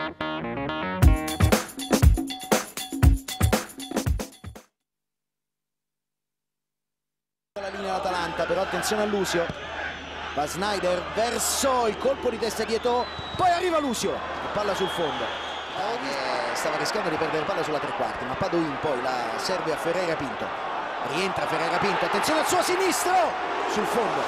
La linea l'Atalanta, però attenzione a Lucio. Va Sneijder verso il colpo di testa dietro, poi arriva Lucio, palla sul fondo. Stava rischiando di perdere palla sulla tre quarti, ma Padoin poi la serve a Ferreira Pinto. Rientra Ferreira Pinto, attenzione al suo sinistro, sul fondo.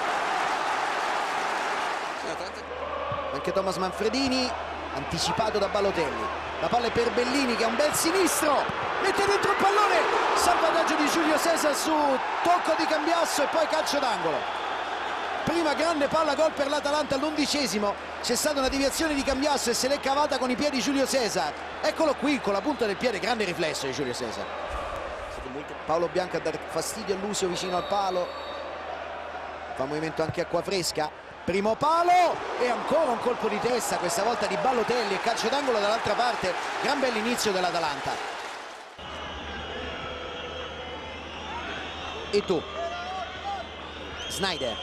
Anche Thomas Manfredini, anticipato da Balotelli. La palla è per Bellini che ha un bel sinistro, mette dentro il pallone, salvataggio di Giulio Cesar su tocco di Cambiasso e poi calcio d'angolo. Prima grande palla gol per l'Atalanta all'11°, c'è stata una deviazione di Cambiasso e se l'è cavata con i piedi Giulio Cesar. Eccolo qui con la punta del piede, grande riflesso di Giulio Cesar. Paolo Bianco a dar fastidio a Lucio vicino al palo, fa movimento anche Acquafresca, primo palo e ancora un colpo di testa, questa volta di Balotelli e calcio d'angolo dall'altra parte. Gran bell'inizio dell'Atalanta. E tu Sneijder,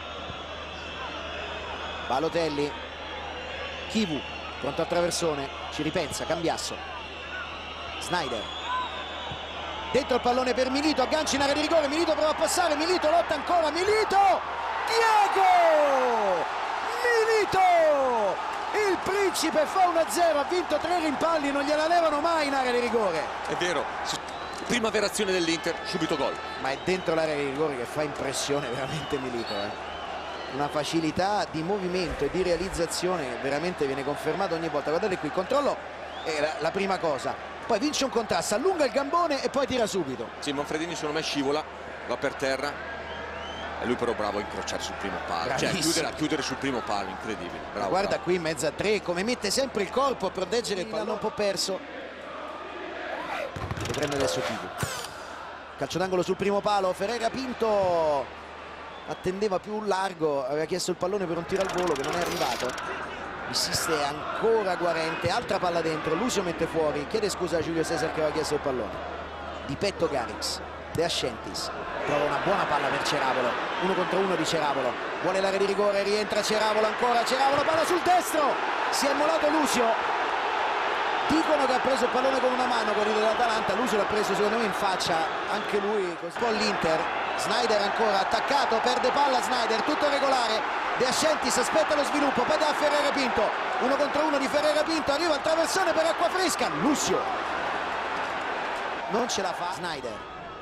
Balotelli, Chivu pronto al traversone, ci ripensa Cambiasso, Sneijder dentro il pallone per Milito, aggancia in area di rigore, Milito prova a passare, Milito lotta ancora, Milito, Diego Milito, il principe fa 1-0, ha vinto 3 rimpalli, non gliela levano mai in area di rigore. È vero, prima verazione dell'Inter, subito gol. Ma è dentro l'area di rigore che fa impressione veramente Milito, Una facilità di movimento e di realizzazione veramente viene confermata ogni volta. Guardate qui, il controllo è la prima cosa, poi vince un contrasto, allunga il gambone e poi tira subito. Sì, Manfredini secondo me scivola, va per terra e lui però bravo a incrociare sul primo palo, bravissimo. Cioè chiudere sul primo palo, incredibile. Bravo, Guarda bravo. qui in mezzo a 3 come mette sempre il corpo a proteggere il pallone, un po' perso. Lo prende adesso Chivu, calcio d'angolo sul primo palo, Ferreira Pinto attendeva più largo, aveva chiesto il pallone per un tiro al volo che non è arrivato. Insiste ancora Guarente, altra palla dentro, Lucio mette fuori, chiede scusa a Giulio Cesar che aveva chiesto il pallone. Di petto Garrix, De Ascentis trova una buona palla per Ceravolo, 1 contro 1 di Ceravolo, vuole l'area di rigore, rientra Ceravolo ancora, Ceravolo palla sul destro, si è immolato Lucio. Dicono che ha preso il pallone con una mano quello dell'Atalanta, Lucio l'ha preso secondo me in faccia, anche lui così. Poi l'Inter, Sneijder ancora attaccato, perde palla Sneijder, tutto regolare, De Ascentis aspetta lo sviluppo, poi da Ferreira Pinto, 1 contro 1 di Ferreira Pinto, arriva il traversone per Acquafresca, Lucio non ce la fa. Sneijder,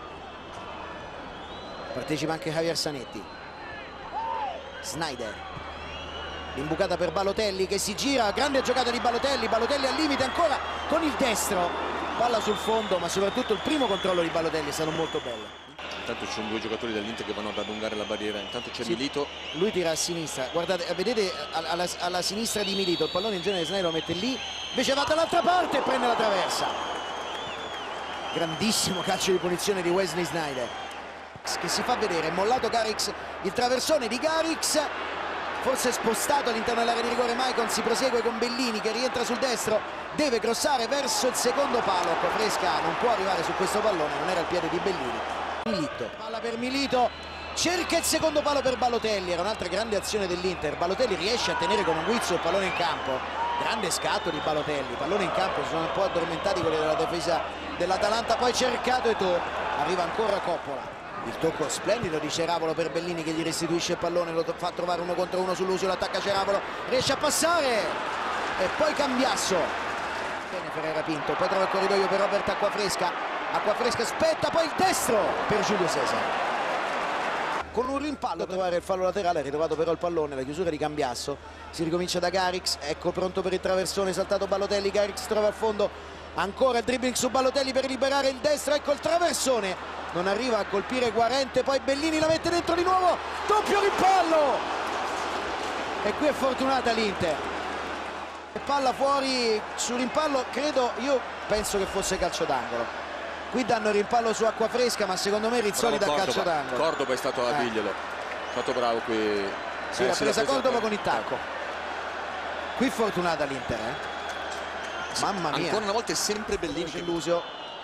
partecipa anche Javier Zanetti. Sneijder, l'imbucata per Balotelli che si gira, grande giocata di Balotelli, Balotelli al limite ancora con il destro, palla sul fondo, ma soprattutto il primo controllo di Balotelli è stato molto bello. Intanto ci sono 2 giocatori dell'Inter che vanno ad allungare la barriera, intanto c'è Milito. Lui tira a sinistra, guardate, vedete alla sinistra di Milito, il pallone in genere Sneijder lo mette lì, invece va dall'altra parte e prende la traversa. Grandissimo calcio di punizione di Wesley Sneijder che si fa vedere, è mollato Garrix, il traversone di Garrix, forse spostato all'interno dell'area di rigore. Maicon si prosegue con Bellini che rientra sul destro, deve crossare verso il secondo palo, Acquafresca non può arrivare su questo pallone, non era il piede di Bellini. Milito, palla per Milito, cerca il secondo palo per Balotelli, era un'altra grande azione dell'Inter, Balotelli riesce a tenere con un guizzo il pallone in campo, grande scatto di Balotelli, pallone in campo, si sono un po' addormentati quelli della difesa dell'Atalanta, poi cercato e arriva ancora Coppola. Il tocco splendido di Ceravolo per Bellini che gli restituisce il pallone, lo fa trovare 1 contro 1 su Lucio, l'attacca Ceravolo, riesce a passare e poi Cambiasso. Bene Ferreira Pinto, poi trova il corridoio per Robert Acquafresca, Acquafresca aspetta, poi il destro per Giulio Cesar. Con un rimpallo a trovare il fallo laterale, ha ritrovato però il pallone, la chiusura di Cambiasso, si ricomincia da Garrix, ecco pronto per il traversone, saltato Balotelli, Garrix trova al fondo, ancora il dribbling su Balotelli per liberare il destro, ecco il traversone. Non arriva a colpire Guarente, poi Bellini la mette dentro di nuovo, doppio rimpallo! E qui è fortunata l'Inter. Palla fuori sul rimpallo, io penso che fosse calcio d'angolo. Qui danno il rimpallo su Acquafresca, ma secondo me Rizzoli dà calcio d'angolo. Cordoba è stato a dirglielo, è stato bravo qui. Sì, l'ha presa Cordoba con il tacco. Qui fortunata l'Inter, Mamma mia. Ancora una volta è sempre Bellini. C'è Lucio.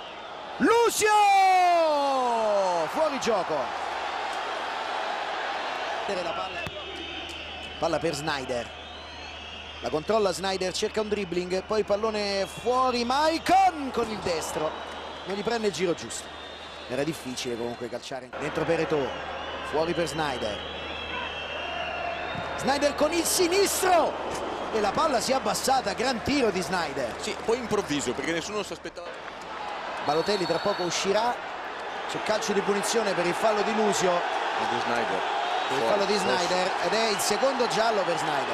Fuori gioco. La palla per Sneijder. La controlla Sneijder, cerca un dribbling, poi il pallone fuori, Maicon con il destro, non gli prende il giro giusto. Era difficile comunque calciare. Dentro per Eto'o, fuori per Sneijder. Sneijder con il sinistro e la palla si è abbassata, gran tiro di Sneijder. Sì, poi improvviso perché nessuno si aspettava. Balotelli tra poco uscirà, c'è calcio di punizione per il fallo di Lusio. Di Sneijder. Il fallo di Sneijder ed è il secondo giallo per Sneijder.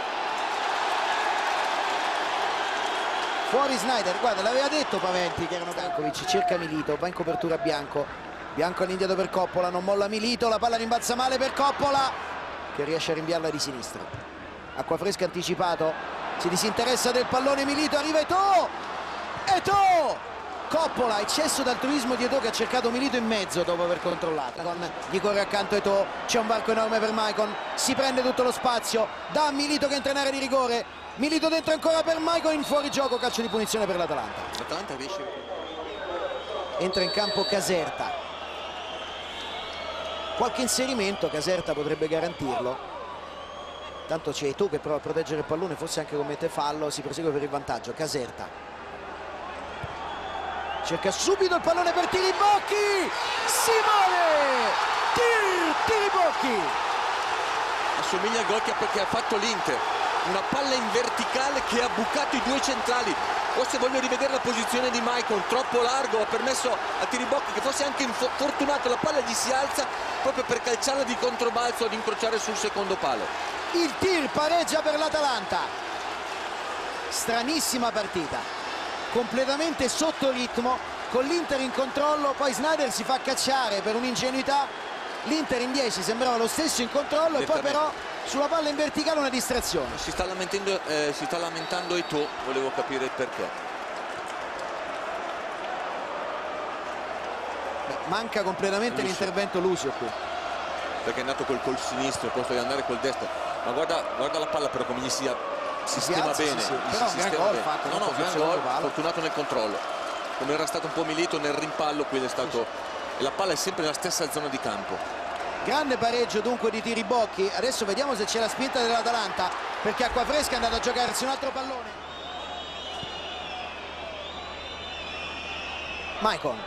Fuori Sneijder, guarda, l'aveva detto Paventi che erano Brankovic, cerca Milito, va in copertura Bianco. Bianco all'indietro per Coppola, non molla Milito, la palla rimbalza male per Coppola che riesce a rinviarla di sinistra. Acquafresca anticipato, si disinteressa del pallone Milito, arriva Eto'o! Eto'o! Coppola, eccesso d'altruismo di Eto'o che ha cercato Milito in mezzo dopo aver controllato. Gli corre accanto Eto'o, c'è un varco enorme per Maicon, si prende tutto lo spazio, da Milito che entra in area di rigore. Milito dentro ancora per Maicon, in fuorigioco, calcio di punizione per l'Atalanta. L'Atalanta riesce. Entra in campo Caserta. Qualche inserimento Caserta potrebbe garantirlo. Tanto c'è Eto'o che prova a proteggere il pallone, forse anche commette fallo, si prosegue per il vantaggio. Caserta cerca subito il pallone per Tiribocchi, Simone Tiribocchi Assomiglia al gol che ha fatto l'Inter, una palla in verticale che ha bucato i due centrali. Forse voglio rivedere la posizione di Maicon, troppo largo, ha permesso a Tiribocchi, che fosse anche fortunato, la palla gli si alza proprio per calciarla di controbalzo ad incrociare sul secondo palo. Il tir pareggia per l'Atalanta. Stranissima partita, completamente sotto ritmo, con l'Inter in controllo, poi Sneijder si fa cacciare per un'ingenuità. L'Inter in 10 sembrava lo stesso in controllo e poi però sulla palla in verticale una distrazione. Si sta lamentando Eto'o, volevo capire il perché. Manca completamente l'intervento Lusio qui, perché è andato col sinistro al posto di andare col destro. Ma guarda la palla però come gli si sistema alza, bene. sì. Però un gran gol fatto, no, gran gol, fortunato nel controllo. Come era stato un po' Milito nel rimpallo, quindi è stato. E la palla è sempre nella stessa zona di campo. Grande pareggio dunque di Tiribocchi. Adesso vediamo se c'è la spinta dell'Atalanta, perché Acquafresca è andato a giocarsi un altro pallone. Maicon,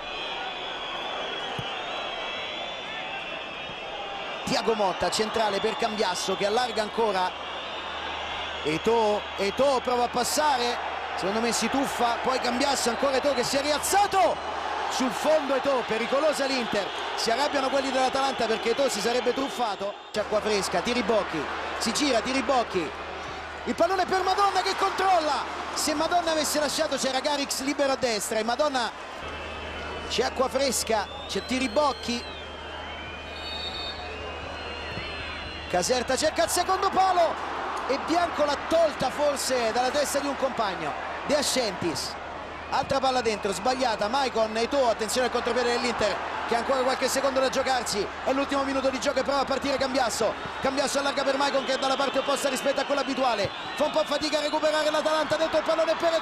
Thiago Motta centrale per Cambiasso che allarga ancora. Eto'o prova a passare, secondo me si tuffa, poi Cambiasso, ancora Eto'o che si è rialzato sul fondo. Eto'o, pericolosa l'Inter, si arrabbiano quelli dell'Atalanta perché Eto'o si sarebbe truffato. C'è Acquafresca, Tiribocchi, si gira Tiribocchi, il pallone per Madonna che controlla. Se Madonna avesse lasciato c'era Garrix libero a destra e Madonna, c'è Acquafresca, c'è Tiribocchi. Caserta cerca il secondo palo e Bianco l'ha tolta forse dalla testa di un compagno. De Ascentis, altra palla dentro, sbagliata. Maicon, Eto'o, attenzione al contropiede dell'Inter che ha ancora qualche secondo da giocarsi, è l'ultimo minuto di gioco e prova a partire Cambiasso. Cambiasso allarga per Maicon che è dalla parte opposta rispetto a quella abituale, fa un po' fatica a recuperare l'Atalanta, dentro il pallone per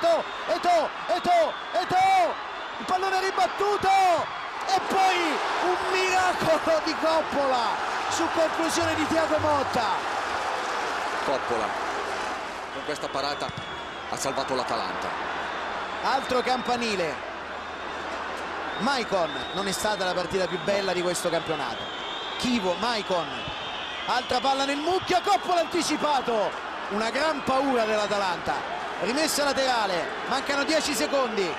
Eto'o, il pallone ribattuto e poi un miracolo di Coppola su conclusione di Thiago Motta. Coppola con questa parata ha salvato l'Atalanta. Altro campanile. Maicon, non è stata la partita più bella di questo campionato. Chivo, Maicon, altra palla nel mucchio, Coppola anticipato, una gran paura dell'Atalanta. Rimessa laterale, mancano 10 secondi.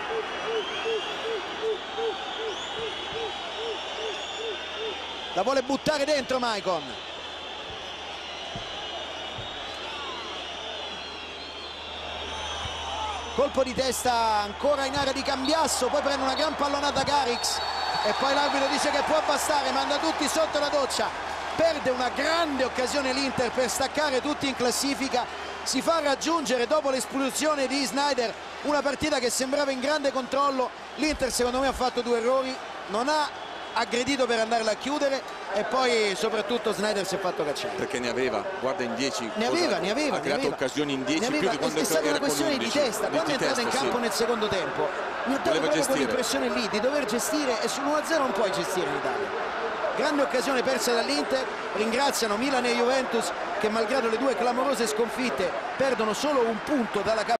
La vuole buttare dentro Maicon. Colpo di testa ancora in area di Cambiasso, poi prende una gran pallonata Garrix e poi l'arbitro dice che può bastare, manda tutti sotto la doccia. Perde una grande occasione l'Inter per staccare tutti in classifica, si fa raggiungere dopo l'espulsione di Sneijder una partita che sembrava in grande controllo. L'Inter secondo me ha fatto due errori, non ha aggredito per andarla a chiudere e poi soprattutto Sneijder si è fatto cacciare. Perché ne aveva, guarda in 10. Ne aveva. Ha creato occasioni in 10 più di quando è stata era una questione con 11. di testa. Quando è entrato in campo nel secondo tempo mi ha dato proprio quell'impressione lì di dover gestire, e sull'1-0 non puoi gestire in Italia. Grande occasione persa dall'Inter, ringraziano Milan e Juventus che malgrado le due clamorose sconfitte perdono solo un punto dalla